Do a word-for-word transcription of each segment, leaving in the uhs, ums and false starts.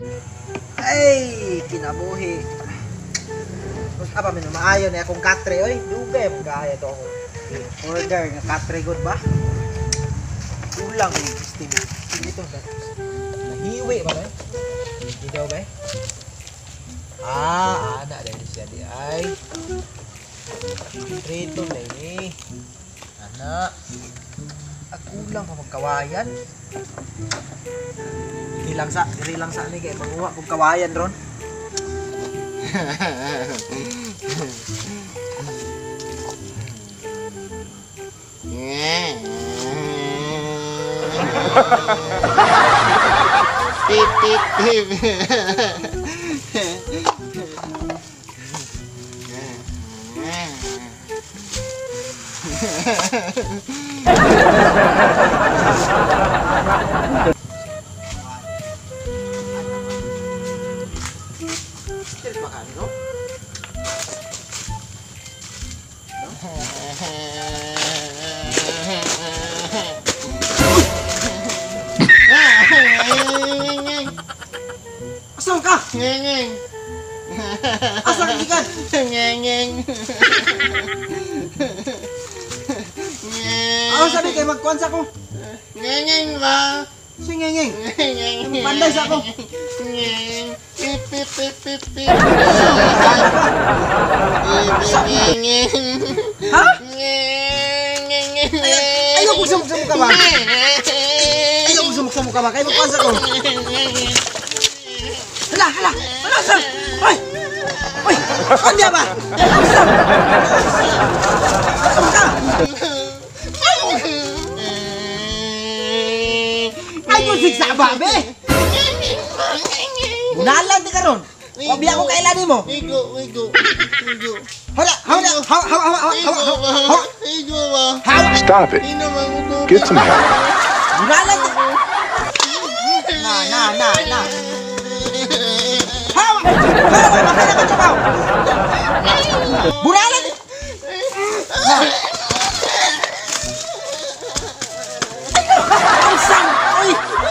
Ay, kinabuhi. Tapos apa man maayo na akong katre oy, dugay mo kaya to ako. Order nga katre good ba? Kulang yung system. Dito ba? Nahiwi ba ba? Hindi daw ba? Ah, ana dahil siya di ay. Trito na ini. Ana. Ako lang pa magkawayan. Dili lang sa, dili lang sa ni kay manguha kog kawayan ron. Tip tip tip. Still pa kan, no? Asal ka? Ngeng. Asal ka gikan? Ngeng. Ako sabi kay magkuan sa ko. Ngeng ba? Si ngengeng. Ngeng. Panday sa ako. Ngeng. Pip pip pip pip pip. Ngeng. Ha? Ngeng. Ayaw ko sumuk sa mukha ba? Ayaw ko sumuk sa mukha ba? Kaya magkuan sa ko. Hala, hala. Hala, sir. Hoy. Hoy. Kanya ba? Sir. Sumuk ka. Ayaw sigsa ba, be? Bunalan di karon. Obi ako kailan mo. Igo, igo. Igo. Hala, hala, hawa, hawa, hawa, hawa, hawa. Igo ba? Hawa. Stop it. Ino mang Get some help. Bunalan di. Na, na, na, na. Hawa. Hawa, makana ka sabaw. Bunalan di. Na. Ang sang. Uy.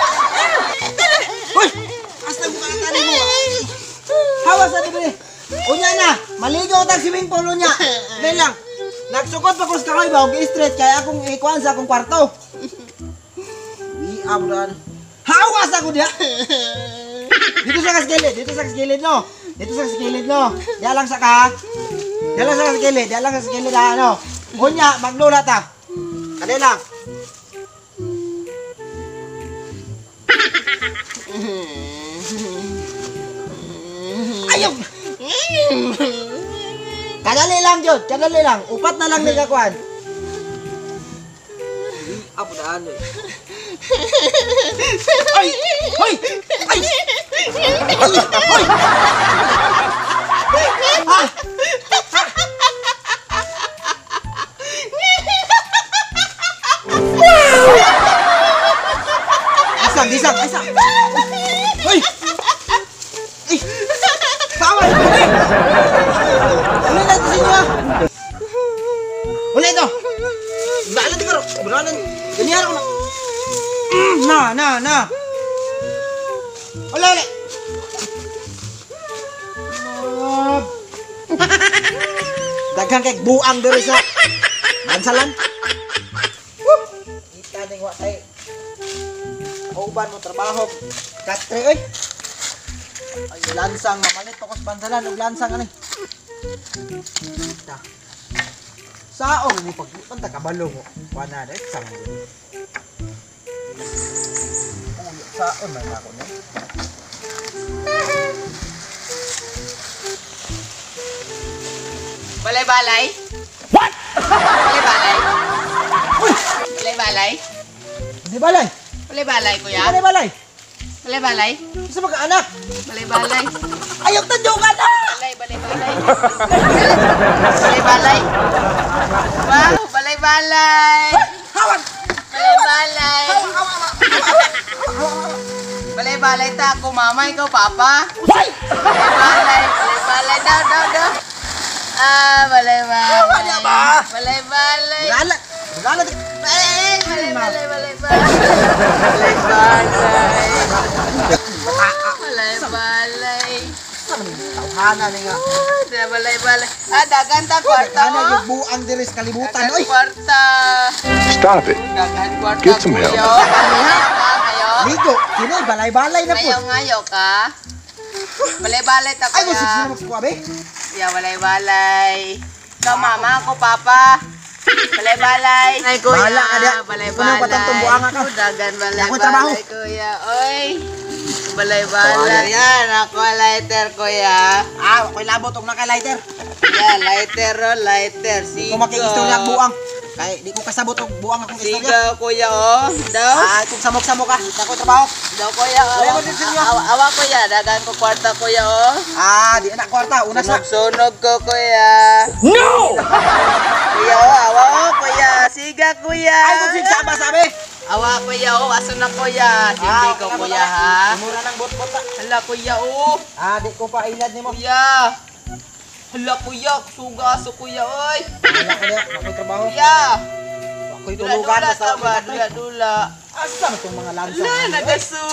Uy. Hasta mo ka ng tali mo. Hawa sa libre. Unya na. Maligaw tag swimming pool unya. Dahil lang. Nagsukot pa ko sa kahoy ba? Okay, straight. Kaya akong ikuan sa akong kwarto. Uy, abran. Hawa sa ko diya. Dito sa kasgilid. Dito sa kasgilid no. Dito sa kasgilid no. Diya lang sa ka. Diya lang sa kasgilid. Diya lang sa kasgilid ha. Ano. Unya. Maglula ta. Kadi lang. Ayaw! Kadali lang, Jod. Kadali lang. Upat na lang nagakuan. Apo na ano eh. Ay! Hoy! Ay! Ay! Hoy! Ah! Isang, isang, isang! Hoy! Ay! Tawal! Hoy! Uli natin sa inyo ah! Uli ito! Baalan di ka ro! Baalan! Ganyan ako na! Na! Na! Na! Uli! Uli! Daghang kay buang diri sa bansalan. Kita ning wa tay. Kauban mo trabaho. Katre oy. Ay lansang mamalit ko sa bansalan og lansang ani. Ta. Saong ni pagpunta ta kabalo mo. Wana dai sang. Oh, saon man ako ni. Balay-balay? What? Balay-balay? Uy! Balay-balay? Di balay. Balay-balay, kuya? Balay balay. Balay-balay? Isa mga anak. Balay-balay? Ayaw tandugan na. Balay, balay-balay? Balay-balay? Wow, balay-balay! Hawak. Balay-balay! Balay-balay ta ako, mama, ikaw, papa? Usay. Balay-balay, balay-balay, daw, daw, daw. Ah, balay-balay. Hawa niya ba? Balay-balay. Gala. Gala. Eh, balay-balay, balay-balay. Balay-balay. Balay-balay. Balay-balay. Tawhana ni nga. Ah, balay-balay. Ah, dagan ta kwarta Ano mo. yung buang diri sa kalibutan, Dagan oy. kwarta. Stop it. Dagan kwarta. Get some help. Kuya. Ngayo ka, ngayo. Ligo, kini balay-balay na po. Ngayo, ngayo ka. Balay-balay ta Ay, mo kuya. sige mo kuwabe. Ya, balay-balay. Ikaw, mama, ako, papa. Balay-balay. Ay, kuya. Bahala ka diya. Balay-balay. Kuno patang tumbuang ka. Dagan Ako trabaho. balay-balay, kuya. Oy. Balay-balay. Yan, ako lighter, kuya. Ah, ako'y labot og naka lighter. Yan, lighter, oh, lighter. Sigaw. Kung makikistorya ang buang. Kay di ko kasabot og buang akong istorya. Sigaw, kuya, oh. Daw. Ah, kung samok-samok ka, ako trabaho. Daw, kuya. Wala Awa, mo din sila. awa, awa, kuya. Dagan ko kwarta, kuya, oh. Ah, di na kwarta, una sa. Sunog-sunog ko, kuya. No! Kuya, oh, awa, oh, kuya. Siga, kuya. Ay, kung sigsama sabi. Awa, kuya, oh. Aso na, kuya. Hindi ko, wala mo kuya, na. ha. Mura ng bot-bot na. Hala, kuya, oh. Ah, di ko pa ilad nimo. Kuya. Hala, kuya. Suga, aso, kuya, oy. Wala ko diya, ako'y trabaho. Kuya. Ako'y tulugan Dula-dula basta ka ako ba? patay. Dula-dula. Asa mo itong mga lansa? Hala, nagasu.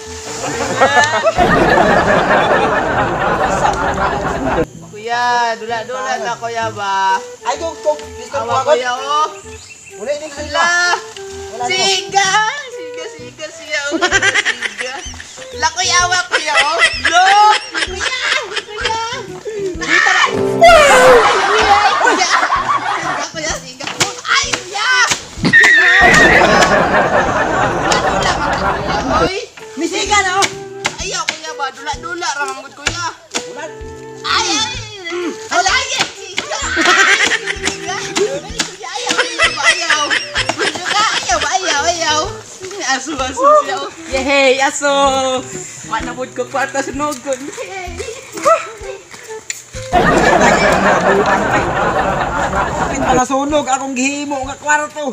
Kuya, dula-dula na, kuya ba? Ay, kung kung gusto mo Awa, ako. kuya, oh. Wala ini sila. Hala. Wala nimo. Siga! Siga, siga, siga. Oh, siga. Hala, kuya, awa, kuya, oh. Lo! Kuya! Kuya! Dito na! Kuya! Kuya! Siga, kuya, siga. Ay, kuya! Dula-dula ka na, kuya, oy. Misiga na oh. Ayaw, kuya ba? Dula-dula, ramangod, kuya. Wala. Ay, ay! Hala, ay! Siga! Siga! Ay, kuya, ayaw, ayaw, ayaw. Siga, ayaw, ayaw, ayaw. Aso, aso siya, oh. Yehey, aso! Manabod ko kwarta sunog ko. Yehey! Kapit pala sunog akong gihimo nga kwarto.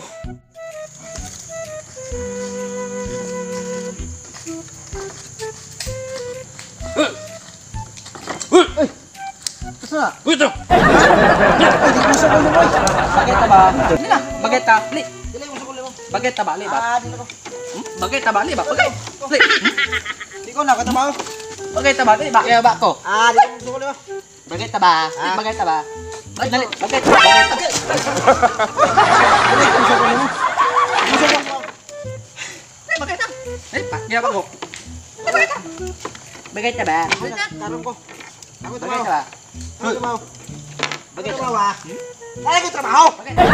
Uy! Asa? Wito! Ay, di ko sa kulo boy. Bagay ba? Dili na, bagay ta. Li. Dili ko sa kulo mo. Bagay ta ba, li ba? Ah, dili ko. Bagay ta ba, li ba? Bagay. Li. Di ko na katabaho. Bagay ta ba, li ba? Kaya ba ko? Ah, di ko sa kulo mo. Bagay ta ba? Li, Ah. bagay ta ba? Ay, dali. Bagay ta, bagay ta. Dili ko sa kulo mo. Sa kulo mo. Li, bagay ta. Li, pa. Kaya ba ko? Li, bagay ta. Bagay ta ba? Ay, karon ko. Ako Bagay trabaho. ta ba? Ako trabaho. Bagay ta Trabaho ba? ah. Ay, ko trabaho. Bagay ta ba?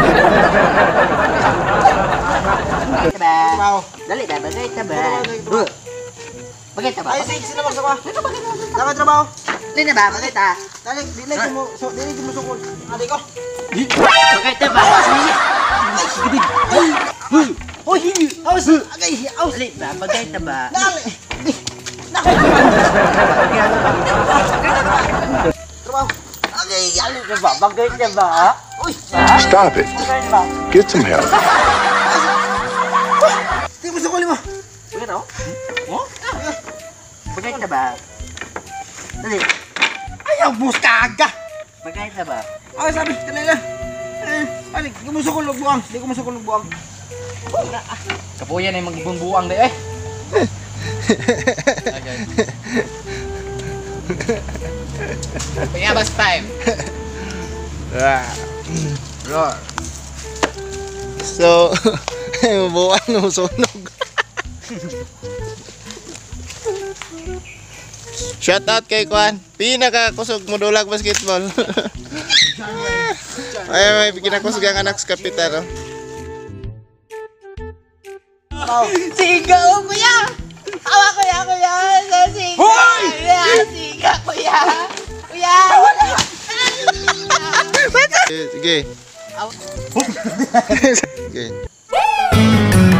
Bagay ta ba? Trabaho. Dali ba, bagay ta ba? Trabaho. Bagay ta ba? Ay, sige, sino magsawa? Dapat trabaho. Li na ba, bagay ta? Dali, dili ko mo, so dili ko mo sukol. Adi ko. Bagay ta ba? Ay, gidid. Ay. Hoy. Hoy, awas. Agay, awas. Dali ba, bagay ta ba? Dali. Nakay ko. Trabaho. Agay, Dali ka ba, bagay ta ba? uy. Stop it. Bagay ba? Get some help. Di mo sukol mo. Bagay ta, oh? Oh? Bagay ta ba? Dali. Ayaw, bus kaga. Bagay ta ba? Ay, sabi, kanila. Eh, ali, di ko mo sukol og buang. Di ko mo sukol og buang. Kapuyan ay magbumbuang de eh. Payabas time. Roar. So, buwan no sunog. Shout out kay Kwan. Pinakakusog mo dulag basketball. Ay, may kinakusog ang anak sa kapitan. No? Siga oh, kuya! Awa kuya, kuya! Sa siga! Hoy! Kuya, siga, kuya! Kuya! Sige. Aw- Sige.